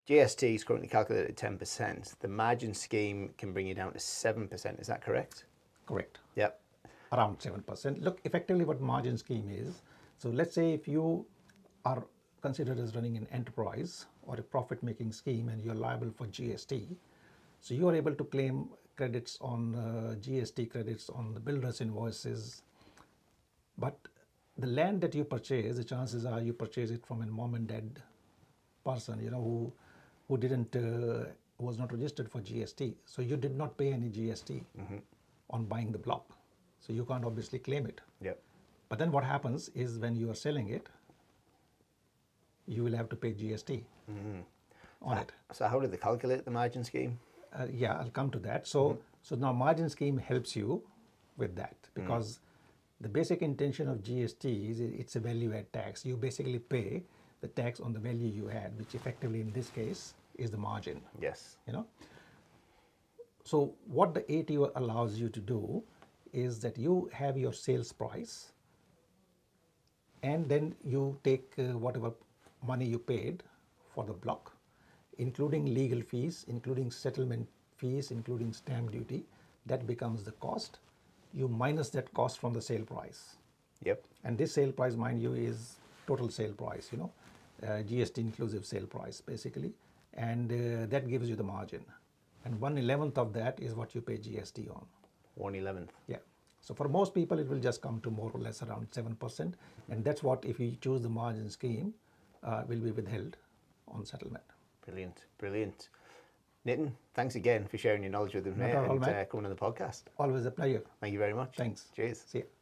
GST is currently calculated at 10%. The margin scheme can bring you down to 7%. Is that correct? Correct. Yep. Around 7%. Look, effectively what margin scheme is, so let's say if you are considered as running an enterprise or a profit-making scheme and you're liable for GST, so you are able to claim credits on GST credits on the builder's invoices, but the land that you purchase, the chances are you purchase it from a mom and dad person, you know, who didn't was not registered for GST, so you did not pay any GST on buying the block, so you can't obviously claim it. Yep. But then what happens is when you are selling it, you will have to pay GST on it. So how do they calculate the margin scheme? Yeah, I'll come to that. So, so now margin scheme helps you with that because the basic intention of GST is it's a value add tax. You basically pay the tax on the value you add, which effectively in this case is the margin. Yes. You know. So what the ATO allows you to do is that you have your sales price, and then you take whatever money you paid for the block, including legal fees, including settlement fees, including stamp duty, that becomes the cost. You minus that cost from the sale price. Yep. And this sale price, mind you, is total sale price, you know, GST inclusive sale price basically, and that gives you the margin. And 1/11th of that is what you pay GST on. 1/11th. Yeah. So for most people, it will just come to more or less around 7%, and that's what, if you choose the margin scheme, will be withheld on settlement. Brilliant, brilliant. Nitin, thanks again for sharing your knowledge with me and coming on the podcast. Always a pleasure. Thank you very much. Thanks. Cheers. See you.